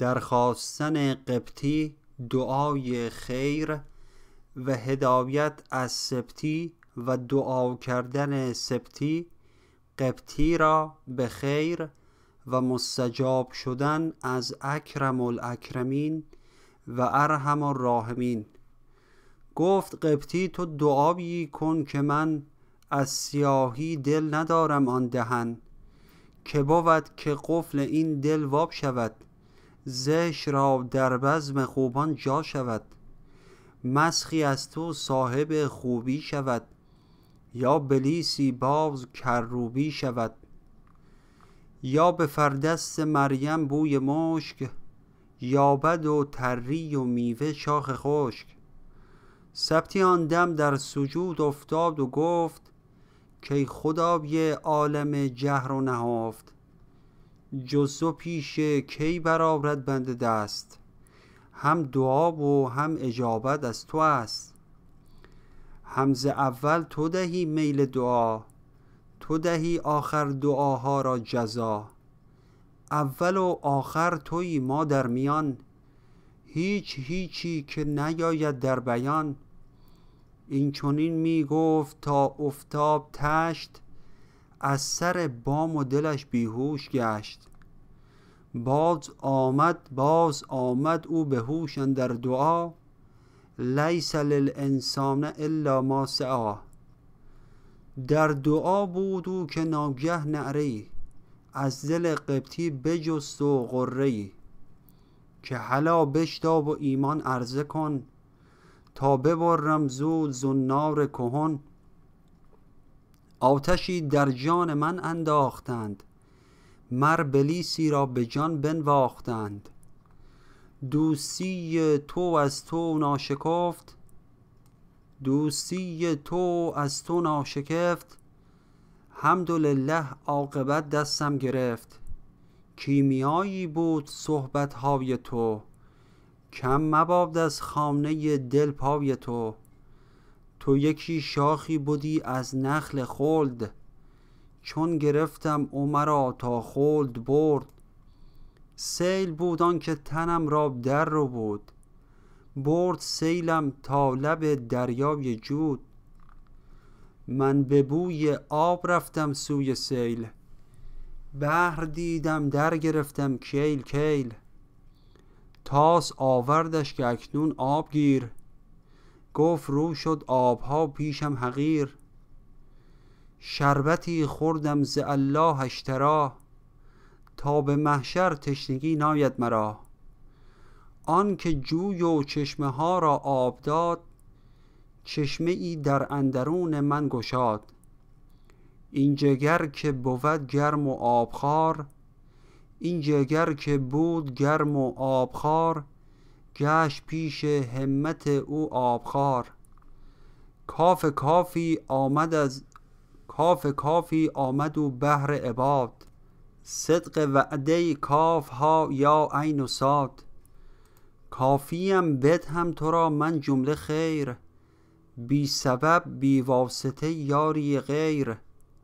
درخواستن قبطی دعای خیر و هدایت از سبتی و دعا کردن سبتی قبطی را به خیر و مستجاب شدن از اکرم الاکرمین و ارحم الراحمین. گفت قبطی تو دعایی کن که من از سیاهی دل ندارم آن دهن، که بود که قفل این دل واب شود، زشت را در بزم خوبان جا شود. مسخی از تو صاحب خوبی شود، یا بلیسی باز کروبی شود. یا به فردست مریم بوی مشک، یابد و تری و میوه شاخ خشک. سبتی آن دم در سجود افتاد و گفت، که خدای عالم جهر و نهفت. جز تو پیش کی برآورد بنده دست، هم دعا و هم اجابت از تو است. هم ز اول تو دهی میل دعا، تو دهی آخر دعاها را جزا. اول و آخر تویی ما در میان، هیچی که نیاید در بیان. این چنین می گفت تا افتاد تشت، از سر بام و دلش بیهوش گشت. باز آمد او به هوش اندر دعا، لیس للانسان الا ما سعی. در دعا بود او که ناگه نعره‌ای از دل قبطی بجست و غره‌ای، که هلا بشتاب و ایمان عرضه کن، تا ببرم زود زنار کهن. آتشی در جان من انداختند، مر بلیسی را به جان بنواختند. دوستی تو از تو ناشکفت، حمدالله عاقبت دستم گرفت. کیمیایی بود صحبتهای تو، کم مباد از خانه دل پای تو. تو یکی شاخی بودی از نخل خلد، چون گرفتم او مرا تا خلد برد. سیل بود آن که تنم را در رو بود، برد سیلم تا لب دریای جود. من به بوی آب رفتم سوی سیل، بحر دیدم در گرفتم کیل کیل. طاس آوردش که اکنون آب گیر، گفت رو شد آبها پیشم حقیر. شربتی خوردم ز الله اشتری، تا به محشر تشنگی ناید مرا. آن که جوی و چشمه ها را آب داد، چشمه ای در اندرون من گشاد. این جگر که بود گرم و آبخوار، این جگر که بود گرم و آبخوار، گشت پیش همت او آبخوار. کاف کافی آمد او بهر عباد، صدق وعده کاف ها یا عین و صاد. کافیم بدهم تو را من جمله خیر، بی سبب بی واسطه یاری غیر.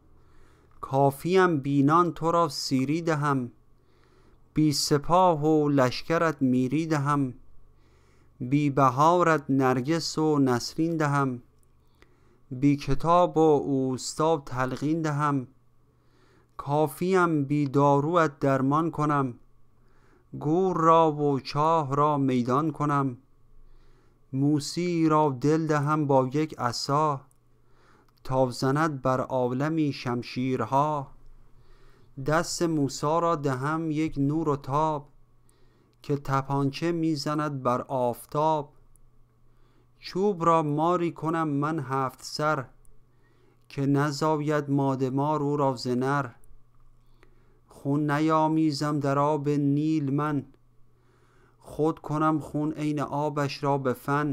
کافیم بینان تو را سیری دهم، بی سپاه و لشکرت میری دهم. بی بهارت نرگس و نسرین دهم، بی کتاب و اوستا تلقین دهم. کافیم بی داروت درمان کنم، گور را و چاه را میدان کنم. موسی را دل دهم با یک عصا، تا زند بر عالمی شمشیرها. دست موسی را دهم یک نور و تاب، که تپانچه میزند بر آفتاب. چوب را ماری کنم من 7 سر، که نزاید ماده مار او را ز نر. خون نیامیزم در آب نیل من، خود کنم خون عین آبش را به فن.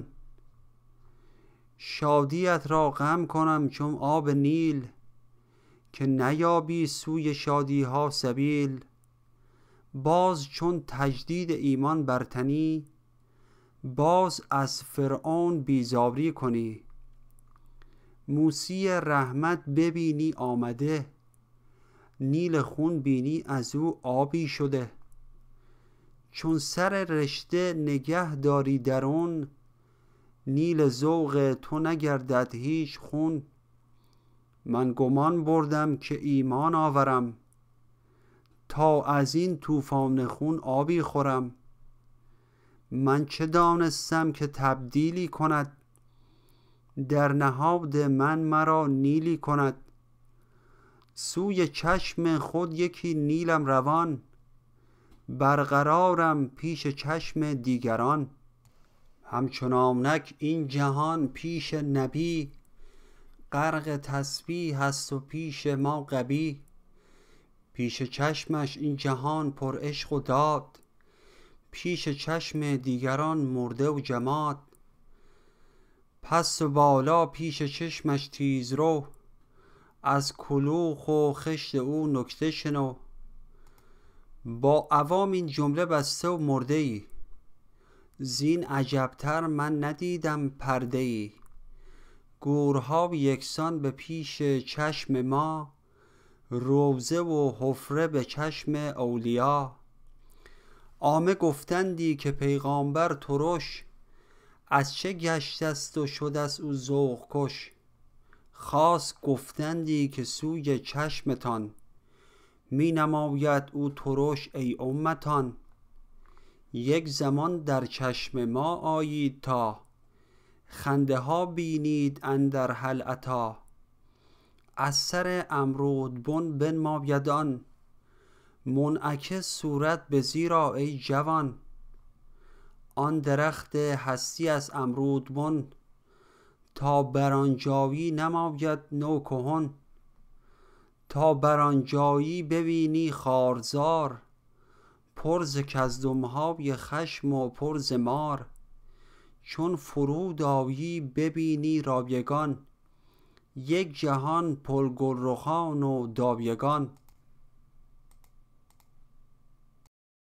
شادیت را غم کنم چون آب نیل، که نیابی سوی شادی ها سبیل. باز چون تجدید ایمان برتنی، باز از فرعون بیزاری کنی. موسی رحمت ببینی آمده، نیل خون بینی از او آبی شده. چون سر رشته نگه داری درون، نیل ذوق تو نگردد هیچ خون. من گمان بردم که ایمان آورم، تا از این طوفان خون آبی خورم. من چه دانستم که تبدیلی کند، در نهاد من مرا نیلی کند. سوی چشم خود یکی نیلم روان، برقرارم پیش چشم دیگران. همچنانک این جهان پیش نبی، غرق تسبیح است و پیش ما غبی. پیش چشمش این جهان پر عشق و داد، پیش چشم دیگران مرده و جماد. پست و بالا پیش چشمش تیز رو، از کلوخ و خشت او نکته شنو. با عوام این جمله بسته و مرده ای، زین عجبتر من ندیدم پرده ای. گورها یکسان به پیش چشم ما، روضه و حفره به چشم اولیا. عامه گفتندی که پیغامبر ترش، از چه گشت است و شده است او ذوق کش. خاص گفتندی که سوی چشمتان، می نماید او ترش ای امتان. یک زمان در چشم ما آیید تا، خنده ها بینید اندر هل اتی. از سر امرودبن بنماید آن، منعکس صورت به زیرا ای جوان. آن درخت هستی از امرودبن، تا بر آن جایی نماید نو کهن. تا بر آن جایی ببینی خارزار، پر ز کزدمهای خشم و پر ز مار. چون فرود آیی ببینی رایگان، یک جهان پر گل رخان و دایگان.